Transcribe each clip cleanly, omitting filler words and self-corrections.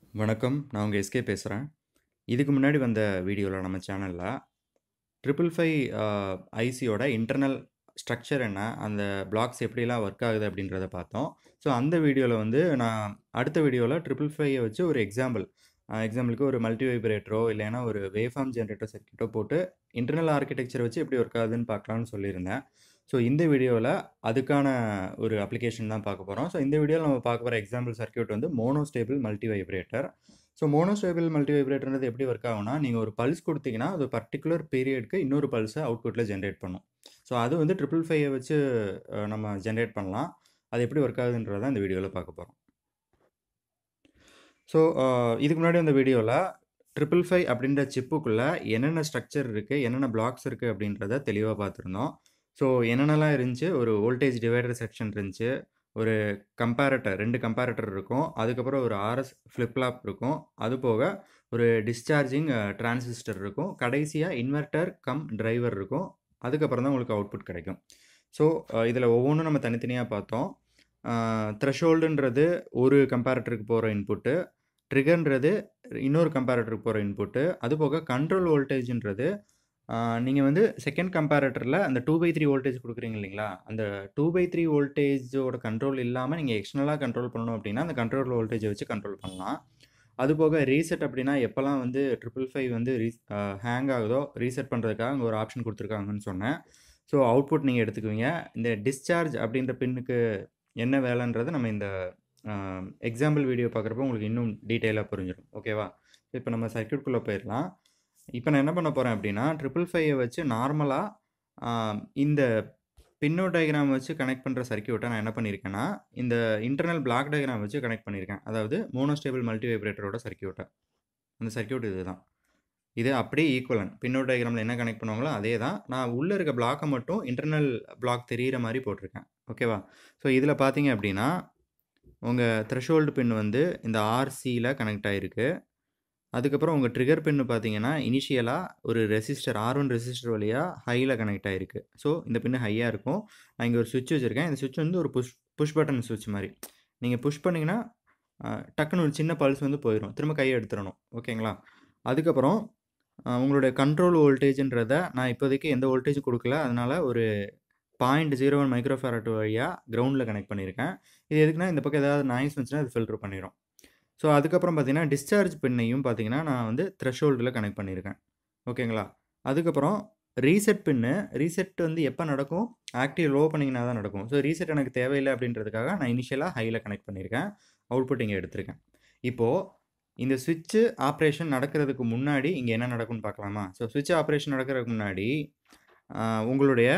வணக்கம். நான் உங்க எஸ்கே பேசுறேன். இதுக்கு முன்னாடி வந்த வீடியோல நம்ம சேனல்ல 555 ஐசியோட இன்டர்னல் ஸ்ட்ரக்சர் என்ன? அந்த பிளாக்ஸ் எப்படிலாம் ஒர்க் ஆகுது அப்படின்றத பார்த்தோம். ஸோ அந்த வீடியோல வந்து நான் அடுத்த வீடியோல 555 வச்சு ஒரு எக்ஸாம்பிளுக்கு ஒரு மல்டி வைப்ரேட்டரோ இல்லைன்னா ஒரு வேவ்ஃபார்ம் ஜெனரேட்டர் சர்க்யூட்டோ போட்டு இன்டர்னல் ஆர்க்கிடெக்சர் வச்சு எப்படி ஒர்க் ஆகுதுன்னு பார்க்கலாம்னு சொல்லியிருந்தேன். ஸோ இந்த வீடியோல அதுக்கான ஒரு அப்ளிகேஷன் தான் பார்க்க போறோம். ஸோ இந்த வீடியோல நம்ம பார்க்க போற எக்ஸாம்பிள் சர்க்யூட் வந்து monostable multi vibrator. So monostable multi வைப்ரேட்டர்ன்றது எப்படி ஒர்க் ஆகும்னா, நீங்க ஒரு பல்ஸ் குடுத்தீங்கன்னா, அது பர்ட்டிகுலர் பீரியட்க்கு இன்னொரு பல்ஸ அவுட்புட்ல ஜெனரேட் பண்ணும். ஸோ அது வந்து 555 வச்சு நம்ம ஜெனரேட் பண்ணலாம். அது எப்படி ஒர்க் ஆகுதுன்றத தான் இந்த வீடியோல பார்க்க போறோம். ஸோ இதுக்கு முன்னாடி வந்த வீடியோல 555 அப்படின்ற சிப்புக்குள்ள என்னென்ன ஸ்ட்ரக்சர் இருக்கு, என்னென்ன பிளாக்ஸ் இருக்கு அப்படின்றத தெளிவா பார்த்துருந்தோம். ஸோ என்னென்னலாம் இருந்துச்சு, ஒரு வோல்டேஜ் டிவைடர் செக்ஷன் இருந்துச்சு. ஒரு கம்பேரட்டர் 2 கம்பேரட்டர் இருக்கும். அதுக்கப்புறம் ஒரு ஆர்எஸ் ஃபிளிப் ஃப்ளாப் இருக்கும். அது போக ஒரு டிஸ்சார்ஜிங் டிரான்சிஸ்டர் இருக்கும். கடைசியா இன்வெர்ட்டர் கம் டிரைவர் இருக்கும். அதுக்கப்புறம் தான் உங்களுக்கு அவுட்புட் கிடைக்கும். ஸோ இதில ஒவ்வொன்னும் நம்ம தனித்தனியா பார்த்தோம். த்ரெஷோல்டுன்றது ஒரு கம்பேரட்டருக்கு போற இன்புட்டு. ட்ரிகர்ன்றது இன்னொரு கம்பேரட்டருக்கு போற இன்புட்டு. அதுபோக கண்ட்ரோல் வோல்டேஜ்ன்றது நீங்க வந்து செகண்ட் கம்பேரட்டர்ல அந்த 2/3 வோல்டேஜ் குடுக்குறீங்க இல்லைங்களா? அந்த 2/3 வோல்டேஜோட கண்ட்ரோல் இல்லாம நீங்க எக்ஸ்டர்னலா கண்ட்ரோல் பண்ணணும் அப்படின்னா, அந்த கண்ட்ரோல் வோல்டேஜ வச்சு கண்ட்ரோல் பண்ணலாம். அதுபோக ரீசெட் அப்படின்னா, எப்பலாம் வந்து 555 வந்து ஹேங் ஆகுதோ, ரீசெட் பண்றதுக்காக அங்க ஒரு ஆப்ஷன் குடுத்துருக்காங்கன்னு சொன்னேன். ஸோ அவுட்புட் நீங்க எடுத்துக்குவீங்க. இந்த டிஸ்சார்ஜ் அப்படின்ற பின்னுக்கு என்ன வேலைன்றத நம்ம இந்த அ எக்ஸாம்பிள் வீடியோ பார்க்குறப்போ உங்களுக்கு இன்னும் டீட்டெயிலா புரிஞ்சிரும். ஓகேவா? இப்ப நம்ம சர்க்யூட்குள்ள போயிரலாம். இப்ப நான் என்ன பண்ண போறேன் அப்படின்னா, 555 வச்சு நார்மலா அ இந்த பின்னோட் டயகிராம் வச்சு கனெக்ட் பண்ற சர்க்யூட்ட நான் என்ன பண்ணியிருக்கேன்னா, இந்த இன்டர்னல் பிளாக் டயகிராம் வச்சு கனெக்ட் பண்ணியிருக்கேன். அதாவது மோனோஸ்டேபிள் மல்டி வைப்ரேட்டரோட சர்க்யூட்ட. அந்த சர்க்யூட் இதுதான். இது அப்படியே ஈக்குவலன்ட். பின்னோட் டயகிராம்ல என்ன கனெக்ட் பண்ணுவாங்களோ அதே தான். நான் உள்ள இருக்க பிளாக்க மட்டும் இன்டர்னல் பிளாக் தெரியிற மாரி போட்டிருக்கேன். ஓகேவா? ஸோ இதில பார்த்தீங்க அப்படின்னா, உங்க த்ரெஷோல்டு பின் வந்து இந்த ஆர்சில கனெக்ட் ஆயிருக்கு. அதுக்கப்புறம் உங்க ட்ரிகர் பின் பார்த்தீங்கன்னா, இனிஷியலா ஒரு ரெசிஸ்டர் R1 ரெசிஸ்டர் வழியா ஹைல கனெக்ட் ஆயிருக்கு. ஸோ இந்த பின் ஹையா இருக்கும். நான் இங்க ஒரு ஸ்விட்ச் வச்சிருக்கேன். இந்த ஸ்விட்ச் வந்து ஒரு புஷ் பட்டன் ஸ்விட்ச் மாரி. நீங்க புஷ் பண்ணீங்கன்னா, டக்குனு ஒரு சின்ன பல்ஸ் வந்து போயிரும். திரும்ப கைய எடுத்துறணும். ஓகேங்களா? அதுக்கப்புறம் உங்களுடைய கண்ட்ரோல் வோல்டேஜ்ன்றத நான் இப்போதைக்கு எந்த வோல்டேஜும் குடுக்கல. அதனால ஒரு 0.01 மைக்ரோ ஃபாரட் வழியா கிரவுண்ட்ல கனெக்ட் பண்ணியிருக்கேன். இது எதுக்குன்னா, இந்த பக்கம் ஏதாவது நாய்ஸ் வந்துச்சுன்னா, அது ஃபில்டர் பண்ணிரும். ஸோ அதுக்கப்புறம் பார்த்தீங்கன்னா, டிஸ்சார்ஜ் பின்னையும் பார்த்தீங்கன்னா, நான் வந்து த்ரெஷோல்டுல கனெக்ட் பண்ணியிருக்கேன். ஓகேங்களா? அதுக்கப்புறம் ரீசெட் பின்னு, ரீசெட் வந்து எப்ப நடக்கும்? ஆக்டிவ் லோ பண்ணீங்கன்னா தான் நடக்கும். ஸோ ரீசெட் எனக்கு தேவையில்ல அப்படின்றதுக்காக நான் இனிஷியலா ஹைல கனெக்ட் பண்ணியிருக்கேன். அவுட்புட் இங்க எடுத்திருக்கேன். இப்போ இந்த ஸ்விட்ச் ஆப்பரேஷன் நடக்கிறதுக்கு முன்னாடி இங்க என்ன நடக்கும்னு பார்க்கலாமா? ஸோ ஸ்விட்ச் ஆப்பரேஷன் நடக்கிறதுக்கு முன்னாடி உங்களுடைய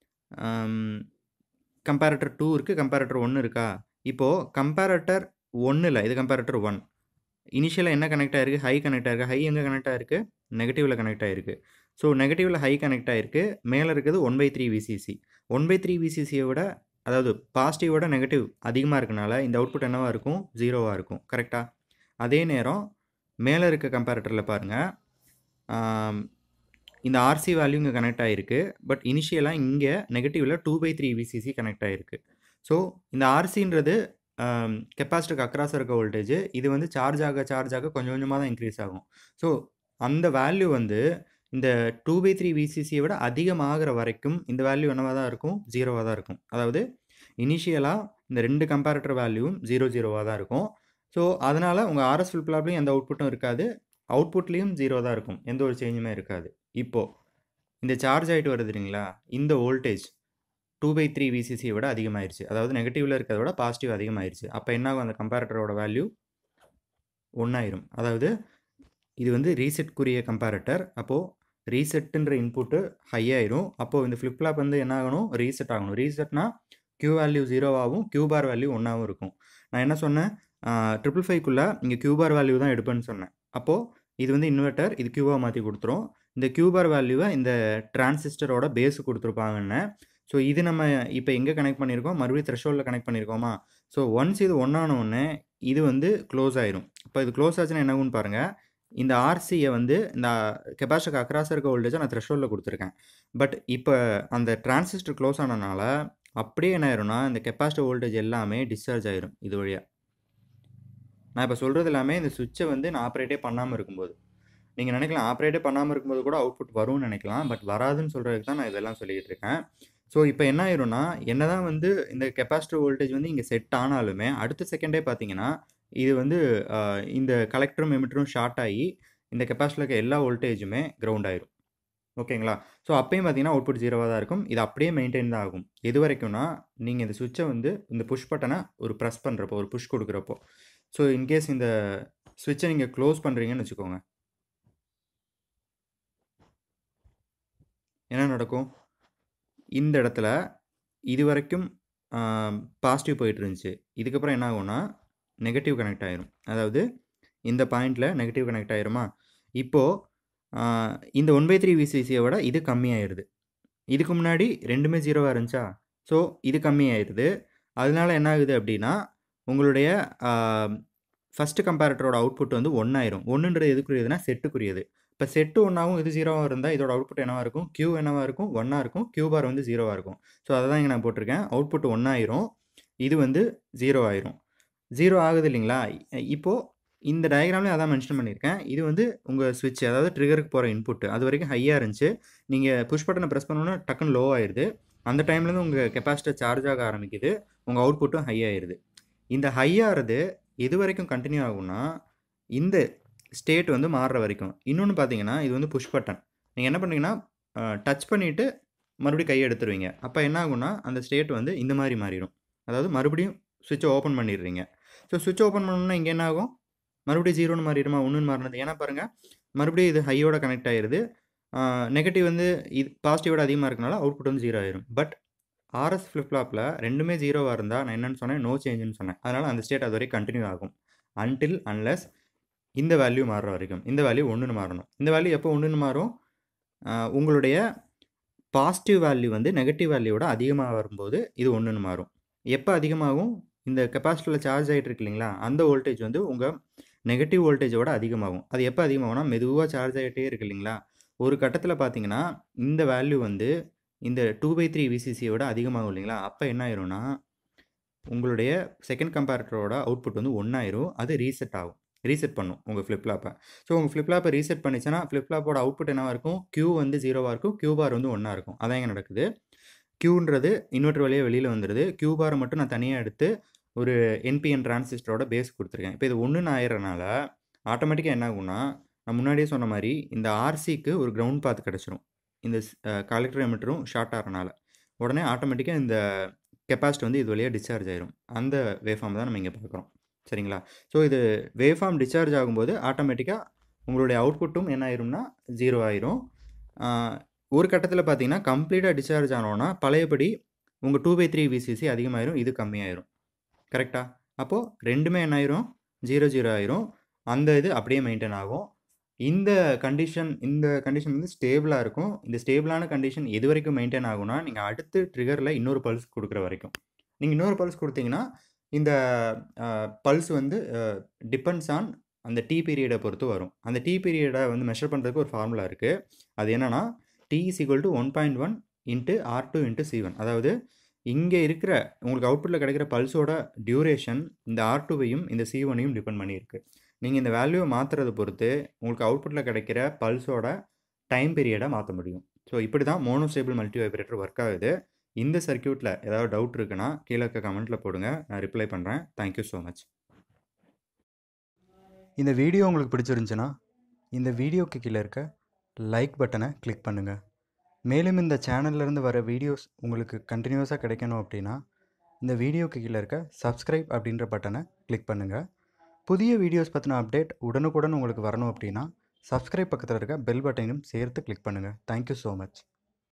அம் கம்பேரட்டர் 2 இருக்கு. கம்பேரட்டர் 1 இருக்கா? இப்போ கம்பேரட்டர் 1ல இது கம்பேரட்டர் 1. இனிஷியலா என்ன கனெக்ட் ஆயிருக்கு? ஹை கனெக்ட் ஆயிருக்கு. ஹை எங்க கனெக்ட் ஆயிருக்கு? நெகட்டிவ்ல கனெக்ட் ஆயிருக்கு. ஸோ நெகட்டிவ்ல ஹை கனெக்ட் ஆயிருக்கு. மேல இருக்கிறது 1/3 விசிசி. 1/3 விசிசிய விட அதாவது பாசிட்டிவோட நெகட்டிவ் அதிகமா இருக்கனால, இந்த அவுட்புட் என்னவா இருக்கும்? 0வா இருக்கும். கரெக்ட்டா? அதே நேரம் மேல இருக்க கம்பேரட்டர்ல பாருங்க. ஆம் இந்த ஆர்சி வேல்யூ இங்க கனெக்ட் ஆயிருக்கு. பட் இனிஷியலா இங்க நெகட்டிவ்ல 2/3 விசிசி கனெக்ட் ஆயிருக்கு. ஸோ இந்த ஆர்சின்றது கெப்பாசிட்டருக்கு அக்ராஸா இருக்க வோல்டேஜ். இது வந்து சார்ஜ் ஆக கொஞ்சம் கொஞ்சமா தான் இன்கிரீஸ் ஆகும். ஸோ அந்த வேல்யூ வந்து இந்த 2/3 விசிசிய விட அதிகமாகுற வரைக்கும் இந்த வேல்யூ என்னவா தான் இருக்கும்? 0வா தான் இருக்கும். அதாவது இனிஷியலா இந்த 2 கம்பேரட்டர் வேல்யூவும் 0வா தான் இருக்கும். ஸோ அதனால உங்க ஆர்எஸ் ஃபிளிப் ஃப்ளாப்லயும் எந்த அவுட்புட்டும் இருக்காது. அவுட்புட்லயும் 0 தான் இருக்கும். எந்த ஒரு சேஞ்சுமே இருக்காது. இப்போ இந்த சார்ஜ் ஆயிட்டு வருது இல்லைங்களா? இந்த வோல்டேஜ் 2/3 விசிசிய விட அதிகமாயிருச்சு. அதாவது நெகட்டிவ்ல இருக்கிறத விட பாசிட்டிவ் அதிகமாயிருச்சு. அப்ப என்ன ஆகும்? அந்த கம்பேரட்டரோட வேல்யூ 1 ஆயிரும். அதாவது இது வந்து ரீசெட்க்குரிய கம்பேரட்டர். அப்போ ரீசெட்ன்ற இன்புட் ஹை ஆயிரும். அப்போ இந்த ஃபிளிப் ஃப்ளாப் வந்து என்ன ஆகணும்? ரீசெட் ஆகணும். ரீசெட்னா Q வேல்யூ 0வாவும், Q பார் வேல்யூ 1ஆவும் இருக்கும். நான் என்ன சொன்னேன்? 555க்குள்ள இங்க Q பார் வேல்யூ தான் எடுப்பேன்னு சொன்னேன். அப்போ இது வந்து இன்வெர்ட்டர். இது Qவா மாத்தி குடுத்துரும். இந்த Q பார் வேல்யூவ இந்த டிரான்சிஸ்டரோட பேஸ் குடுத்துருப்பாங்கன்னேன். ஸோ இது நம்ம இப்ப எங்க கனெக்ட் பண்ணியிருக்கோம்? மறுபடியும் த்ரெஷோல்ட்ல கனெக்ட் பண்ணியிருக்கோமா? ஸோ ஒன்ஸ் இது 1 ஆன உடனே இது வந்து குளோஸ் ஆயிரும். இப்ப இது குளோஸ் ஆச்சுன்னா என்ன ஆகும்னு பாருங்க. இந்த ஆர்சிய வந்து இந்த கெபாசிட்டருக்கு அக்ராஸா இருக்க வோல்டேஜ நான் த்ரெஷோல்ட்ல குடுத்துருக்கேன். பட் இப்ப அந்த டிரான்சிஸ்டர் குளோஸ் ஆனனால, அப்படியே என்ன ஆயிரும்னா, இந்த கெபாசிட்டர் வோல்டேஜ் எல்லாமே டிஸ்சார்ஜ் ஆயிரும் இது வழியா. நான் இப்போ சொல்கிறது எல்லாமே இந்த சுவிட்சை வந்து நான் ஆப்ரேட்டே பண்ணாமல் இருக்கும்போது. நீங்கள் நினைக்கலாம் ஆப்ரேட்டே பண்ணாமல் இருக்கும்போது கூட அவுட்புட் வரும்னு நினைக்கலாம். பட் வராதுன்னு சொல்கிறதுக்கு தான் நான் இதெல்லாம் சொல்லிக்கிட்டு இருக்கேன். ஸோ இப்போ என்ன ஆயிரும்னா, என்னதான் வந்து இந்த கெப்பாசிட்டர் வோல்டேஜ் வந்து இங்கே செட் ஆனாலுமே, அடுத்த செகண்டே பார்த்தீங்கன்னா, இது வந்து இந்த கலெக்டரும் எமிட்டரும் ஷார்ட் ஆகி, இந்த கெப்பாசிட்டரில் இருக்க எல்லா வோல்டேஜுமே கிரவுண்ட் ஆயிரும். ஓகேங்களா? ஸோ அப்பயும் பார்த்தீங்கன்னா, அவுட்புட் 0வா தான் இருக்கும். இது அப்படியே மெயின்டெயின் தான் ஆகும். எது வரைக்கும்னா, நீங்கள் இந்த சுவிட்சை வந்து இந்த புஷ் பட்டனை ஒரு ப்ரெஸ் பண்ணுறப்போ, ஒரு புஷ் கொடுக்குறப்போ. ஸோ இன்கேஸ் இந்த சுவிட்சை நீங்கள் க்ளோஸ் பண்ணுறீங்கன்னு வச்சுக்கோங்க. என்ன நடக்கும்? இந்த இடத்துல இதுவரைக்கும் பாசிட்டிவ் போயிட்டு இருந்துச்சு. இதுக்கப்புறம் என்ன ஆகும்னா, நெகட்டிவ் கனெக்ட் ஆயிரும். அதாவது இந்த பாயிண்ட்ல நெகட்டிவ் கனெக்ட் ஆயிருமா? இப்போ இந்த 1/3 VCCயை விட இது கம்மியாயிருது. இதுக்கு முன்னாடி 2மே 0வா இருந்துச்சா? ஸோ இது கம்மியாயிருது. அதனால என்ன ஆகுது அப்படின்னா, உங்களுடைய ஃபர்ஸ்ட் கம்பேரட்டரோட அவுட்புட் வந்து 1 ஆயிரும். 1ன்றது எதுக்குரியதுன்னா செட்டுக்குரியது. இப்போ செட்டு 1ஆவும் இது 0வா இருந்தால் இதோட அவுட்புட் என்னவா இருக்கும்? Q என்னவா இருக்கும்? 1ஆ இருக்கும். Q பார் வந்து 0வா இருக்கும். ஸோ அதை தான் இங்கே நான் போட்டிருக்கேன். அவுட்புட் 1 ஆயிரும். இது வந்து 0 ஆயிரும். 0 ஆகுது இல்லைங்களா? இப்போ இந்த டயக்ராம்லேயும் அதான் மென்ஷன் பண்ணியிருக்கேன். இது வந்து உங்கள் ஸ்விட்ச், அதாவது ட்ரிகருக்கு போகிற இன்புட். அது வரைக்கும் ஹையாக இருந்துச்சு. நீங்கள் புஷ் பட்டனை ப்ரெஸ் பண்ணோன்னா டக்குன்னு லோ ஆயிடுது. அந்த டைம்லேருந்து உங்கள் கெப்பாசிட்டர் சார்ஜ் ஆக ஆரம்பிக்குது. உங்கள் அவுட்புட்டும் ஹை ஆயிடுது. இந்த ஹை ஆகிறது எது வரைக்கும் கண்டினியூ ஆகும்னா, இந்த ஸ்டேட் வந்து மாறுற வரைக்கும். இன்னொன்று பார்த்தீங்கன்னா, இது வந்து புஷ் பட்டன். நீங்கள் என்ன பண்ணுறீங்கன்னா, டச் பண்ணிவிட்டு மறுபடியும் கையை எடுத்துருவீங்க. அப்போ என்ன ஆகும்னா, அந்த ஸ்டேட் வந்து இந்த மாதிரி மாறிடும். அதாவது மறுபடியும் ஸ்விட்சை ஓப்பன் பண்ணிடுறீங்க. ஸோ ஸ்விட்ச் ஓப்பன் பண்ணணும்னா இங்கே என்ன ஆகும்? மறுபடியும் 0ன்னு மாறிடுமா? 1ன்னு மாறினது. ஏன்னா பாருங்கள், மறுபடியும் இது ஹையோட கனெக்ட் ஆகிடுது. நெகட்டிவ் வந்து இது பாசிட்டிவோட அதிகமாக இருக்கனால அவுட்புட் வந்து 0 ஆயிரும். பட் ஆர்எஸ் ஃப்ளிப் ஃப்ளாப்பில் ரெண்டுமே 0வா இருந்தால் நான் என்னென்னு சொன்னேன்? நோ சேஞ்சுன்னு சொன்னேன். அதனால் அந்த ஸ்டேட் அது வரைக்கும் கண்டினியூ ஆகும். அன்டில் அன்லெஸ் இந்த வேல்யூ மாறுற வரைக்கும். இந்த வேல்யூ 1ன்னு மாறணும். இந்த வேல்யூ எப்போ 1ன்னு மாறும்? உங்களுடைய பாசிட்டிவ் வேல்யூ வந்து நெகட்டிவ் வேல்யூவோட அதிகமாக வரும்போது இது 1ன்னு மாறும். எப்போ அதிகமாகும்? இந்த கெப்பாசிட்டரில் சார்ஜ் ஆகிட்டு இருக்கு இல்லைங்களா? அந்த வோல்டேஜ் வந்து உங்கள் நெகட்டிவ் வோல்டேஜோட அதிகமாகும். அது எப்போ அதிகமாகும்னா, மெதுவாக சார்ஜ் ஆகிட்டே இருக்கு இல்லைங்களா? ஒரு கட்டத்தில் பார்த்தீங்கன்னா, இந்த வேல்யூ வந்து இந்த 2/3 VCCயோட அதிகமாகும் இல்லைங்களா? அப்போ என்ன ஆயிரும்னா, உங்களுடைய செகண்ட் கம்பேரட்டரோட அவுட்புட் வந்து 1 ஆயிரும். அது ரீசெட் ஆகும். ரீசெட் பண்ணும் உங்கள் ஃப்ளிப் ஃப்ளாப்பை. ஸோ உங்கள் ஃப்ளிப் ஃப்ளாப்பை ரீசெட் பண்ணிச்சுன்னா, ஃப்ளிப் ஃப்ளாப்போட அவுட்புட் என்னவாக இருக்கும்? Q வந்து 0வா இருக்கும். Q பார் வந்து 1ஆ இருக்கும். அதான் இங்கே நடக்குது. Qன்றது இன்வெர்ட்டர் வழியாக வெளியில் வந்துடுது. Q பாரை மட்டும் நான் தனியாக எடுத்து ஒரு NPN டிரான்சிஸ்டரோட பேஸ் கொடுத்துருக்கேன். இப்போ இது 1ன்னு ஆயிடுறனால ஆட்டோமேட்டிக்காக என்ன ஆகும்னா, நான் முன்னாடியே சொன்ன மாதிரி இந்த RCக்கு ஒரு கிரவுண்ட் பாத் கிடச்சிரும். இந்த கலெக்டர் எமிட்டரும் ஷார்ட் ஆகிறனால. உடனே ஆட்டோமேட்டிக்காக இந்த கெப்பாசிட்டி வந்து இது வழியாக டிஸ்சார்ஜ் ஆயிரும். அந்த வேவ்ஃபார்ம் தான் நம்ம இங்கே பார்க்குறோம். சரிங்களா? ஸோ இது வேவ்ஃபார்ம் டிஸ்சார்ஜ் ஆகும்போது ஆட்டோமேட்டிக்காக உங்களுடைய அவுட்புட்டும் என்ன ஆயிரும்னா 0 ஆயிரும். ஒரு கட்டத்தில் பார்த்தீங்கன்னா, கம்ப்ளீட்டாக டிஸ்சார்ஜ் ஆனோன்னா பழையபடி உங்கள் 2/3 VCC அதிகமாயிரும். இது கம்மியாயிரும். கரெக்டா? அப்போது ரெண்டுமே என்ன ஆயிரும்? 0, 0 ஆயிரும். அந்த இது அப்படியே மெயின்டைன் ஆகும். இந்த கண்டிஷன் வந்து ஸ்டேபிளாக இருக்கும். இந்த ஸ்டேபிளான கண்டிஷன் எது வரைக்கும் மெயின்டைன் ஆகும்னா, நீங்கள் அடுத்து ட்ரிகரில் இன்னொரு பல்ஸ் கொடுக்குற வரைக்கும். நீங்கள் இன்னொரு பல்ஸ் கொடுத்தீங்கன்னா, இந்த பல்ஸ் வந்து டிபெண்ட்ஸ் ஆன் அந்த டி பீரியடை பொறுத்து வரும். அந்த டி பீரியடை வந்து மெஷர் பண்ணுறதுக்கு ஒரு ஃபார்முலா இருக்குது. அது என்னென்னா, T = 1.1 × R2 × C1. அதாவது இங்கே இருக்கிற உங்களுக்கு அவுட்புட்டில் கிடைக்கிற பல்ஸோட டியூரேஷன் இந்த R2வையும் இந்த C1ஐயும் டிபெண்ட் பண்ணியிருக்கு. நீங்கள் இந்த வேல்யூவை மாற்றுறதை பொறுத்து உங்களுக்கு அவுட்புட்டில் கிடைக்கிற பல்ஸோட டைம் பீரியடை மாற்ற முடியும். ஸோ இப்படி தான் மோனோஸ்டேபிள் மல்டி வைப்ரேட்டர் ஒர்க் ஆகுது. இந்த சர்க்யூட்டில் ஏதாவது டவுட் இருக்குன்னா கீழே இருக்க கமெண்ட்டில் போடுங்க, நான் ரிப்ளை பண்ணுறேன். Thank you so much. இந்த வீடியோ உங்களுக்கு பிடிச்சிருந்துச்சுன்னா இந்த வீடியோக்கு கீழே இருக்க லைக் பட்டனை கிளிக் பண்ணுங்கள். மேலும் இந்த சேனல்லேருந்து வர வீடியோஸ் உங்களுக்கு கண்டினியூஸாக கிடைக்கணும் அப்படின்னா இந்த வீடியோக்கு கீழே இருக்க சப்ஸ்கிரைப் அப்படின்ற பட்டனை கிளிக் பண்ணுங்கள். புதிய வீடியோஸ் பற்றின அப்டேட் உடனுக்குடன் உங்களுக்கு வரணும் அப்படின்னா சப்ஸ்கிரைப் பக்கத்தில் இருக்க பெல் பட்டனையும் சேர்த்து கிளிக் பண்ணுங்கள். Thank you so much.